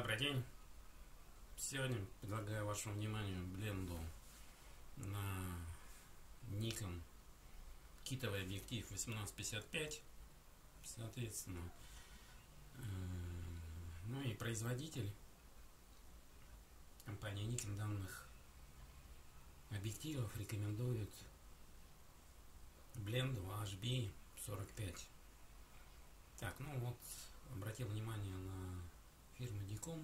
Добрый день! Сегодня предлагаю вашему вниманию бленду на Nikon китовый объектив 18-55, соответственно. Ну и производитель компания Nikon данных объективов рекомендует бленду HB45. Так, ну вот, обратил внимание на фирму Dicom,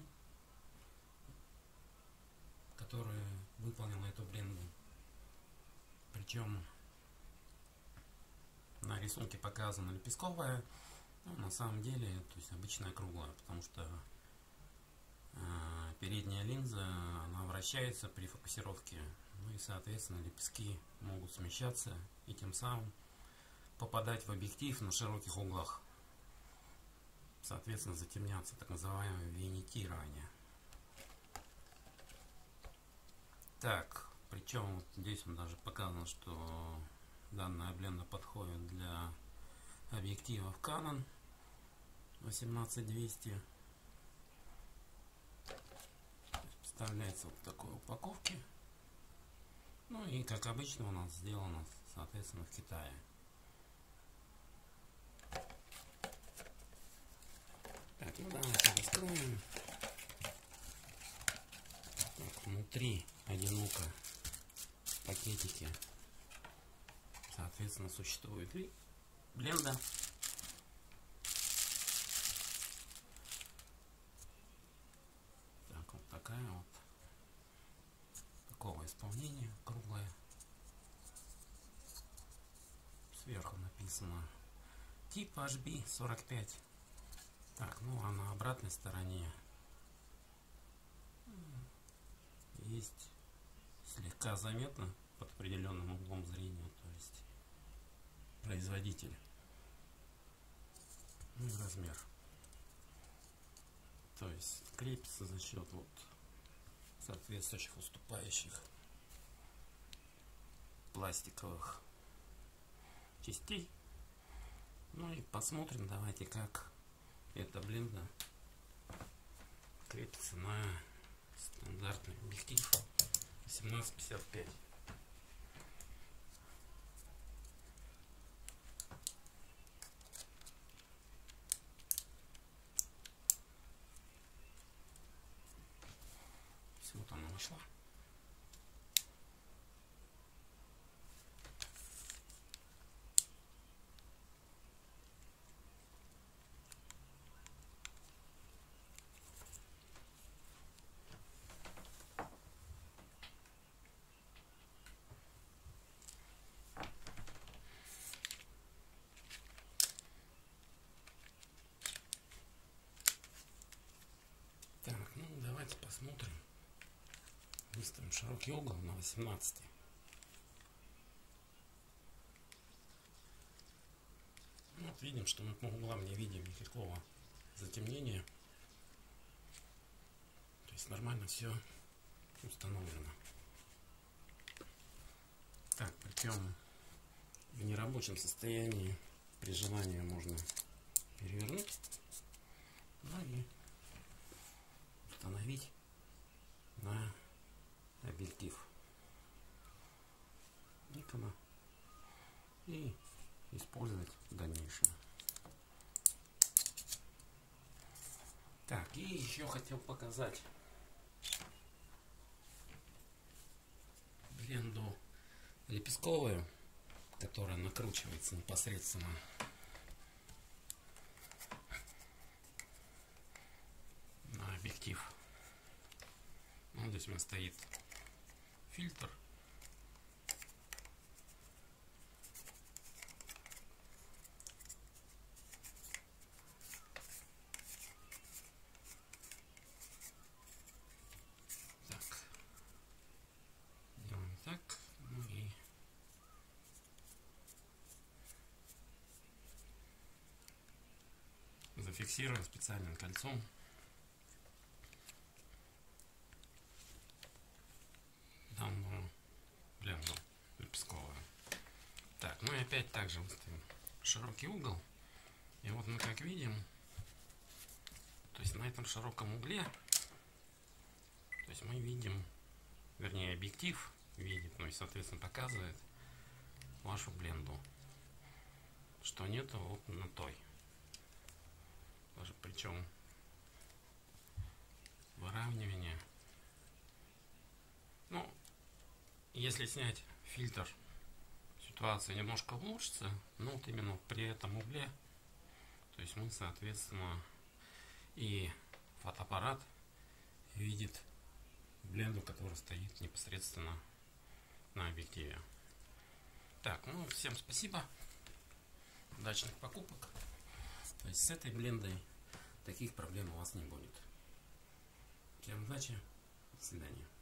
которая выполнила эту бленду. Причем на рисунке показана лепестковая, но на самом деле, то есть обычная круглая, потому что передняя линза, она вращается при фокусировке, ну и соответственно лепестки могут смещаться и тем самым попадать в объектив на широких углах, соответственно затемняться, так называемое винитирование. Так, причем вот здесь даже показано, что данная бленда подходит для объективов Canon 18200. Представляется вот в такой упаковке. Ну и как обычно у нас сделано, соответственно, в Китае. Так, ну давайте раскроем. Так, внутри одиноко в пакетике, соответственно, существует и бленда. Так, вот такая вот, такого исполнения, круглая. Сверху написано тип HB45. Так, ну а на обратной стороне есть слегка заметно под определенным углом зрения, то есть производитель, ну и размер. То есть крепится за счет вот соответствующих уступающих пластиковых частей. Ну и посмотрим, давайте, как эта бленда крепится на стандартный объектив 18-55. Вот она вышла. Так, ну давайте посмотрим. Выставим широкий угол на 18. Вот видим, что мы по углам не видим никакого затемнения. То есть нормально все установлено. Так, причем в нерабочем состоянии при желании можно перевернуть, ну и установить на объектив Nikon и использовать в дальнейшем. Так, и еще хотел показать бленду лепестковую, которая накручивается непосредственно на объектив. Вот здесь у меня стоит фильтр. Так, делаем так, ну и зафиксируем специальным кольцом данную бленду лепестковую. Так, ну и опять также выставим широкий угол. И вот мы как видим, то есть на этом широком угле То есть мы видим, вернее объектив видит, ну и соответственно показывает вашу бленду, что нету вот на той. Даже причем выравнивание. Ну, если снять фильтр, ситуация немножко улучшится, но вот именно при этом угле, то есть мы, соответственно, и фотоаппарат видит бленду, которая стоит непосредственно на объективе. Так, ну всем спасибо, удачных покупок. То есть с этой блендой таких проблем у вас не будет. Всем удачи, до свидания.